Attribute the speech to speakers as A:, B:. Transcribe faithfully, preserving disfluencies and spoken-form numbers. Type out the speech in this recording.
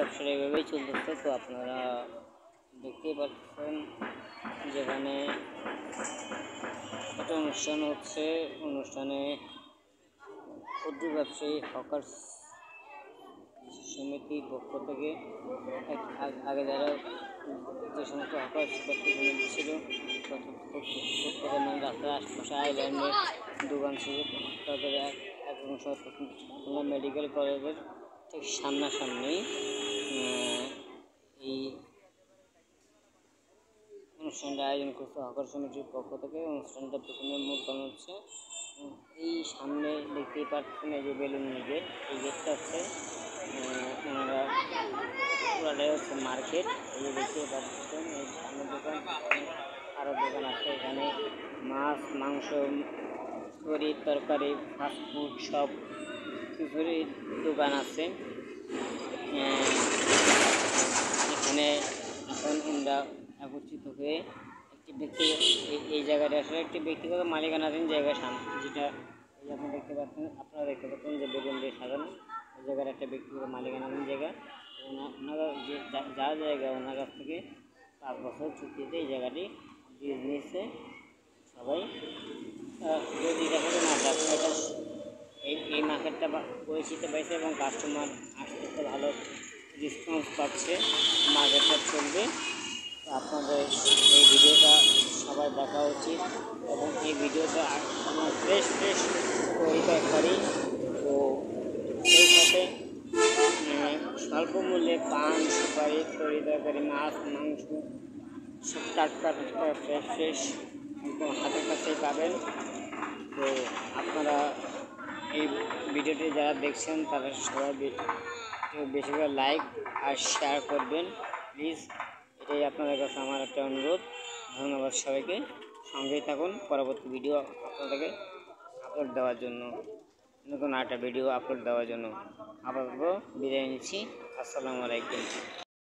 A: ব্যবসাটা এভাবেই চলতেছে। তো আপনারা দেখতেই পাচ্ছেন যেখানে একটা অনুষ্ঠান হচ্ছে, অনুষ্ঠানে ক্ষুদ্র ব্যবসায়ী হকার সমিতির পক্ষ থেকে আগে যারা যে সমস্ত হকার ব্যবসায়ী ছিল প্রত্যেকের রাস্তার আশপাশে আইল্যান্ডের দোকান ছিল, তাদের এক খুলনা মেডিকেল কলেজের ঠিক সামনাসামনি এই অনুষ্ঠানটা আয়োজন করছে হকার সমিতির পক্ষ থেকে। অনুষ্ঠানটা প্রথমে মূল কারণ হচ্ছে এই সামনে দেখতেই পাচ্ছেন এই যে বেলুন গেট, এই গেটটা হচ্ছে ওনারা পুরাটাই হচ্ছে মার্কেট। এই যে দেখতেই পাচ্ছেন এই সামনের দোকান, আরও দোকান আছে। এখানে মাছ, মাংস, তরি তরকারি, ফাস্টফুড সব কিছুরই দোকান আছে। এখানে এখন আমরা একত্রিত হয়ে একটি ব্যক্তি এই জায়গাটা আসলে একটি ব্যক্তিগত মালিকানাধীন জায়গা, যেটা আপনি দেখতে পাচ্ছেন আপনারা দেখতে পাচ্ছেন যে বেগুন দিয়ে সাজানো এই জায়গার একটা ব্যক্তিগত মালিকানাধীন জায়গা। ওনারা যে যার জায়গা ওনার কাছ থেকে পাঁচ বছর চুক্তিতে এই জায়গাটি নিয়েছে। সবাই যদি দেখা যায় না ব্যবসাটা এই এই মার্কেটটা পরিচিত পাইছে এবং কাস্টমার আসতে আসতে ভালো রেসপন্স পাচ্ছে, মার্কেটটা চলবে। তো আপনাদের এই ভিডিওটা সবাই দেখা উচিত এবং এই ভিডিওটা আমরা ফ্রেশ ফ্রেশ তৈরি করি। তো সেই সাথে স্বল্প মূল্যে পান, সুপারি, তরি তরকারি, মাছ, মাংস সব টাটকা টাটকা ফ্রেশ ফ্রেশ একদম হাতের কাছেই পাবেন। তো আপনারা এই ভিডিওটি যারা দেখছেন তারা সবাই বেশি করে লাইক আর শেয়ার করবেন প্লিজ, এটাই আপনাদের কাছে আমার একটা অনুরোধ। ধন্যবাদ সবাইকে, সঙ্গেই থাকুন পরবর্তী ভিডিও আপনাদেরকে আপলোড দেওয়ার জন্য, নতুন একটা ভিডিও আপলোড দেওয়ার জন্য। আপাতত বিদায় নিচ্ছি। আসসালামু আলাইকুম।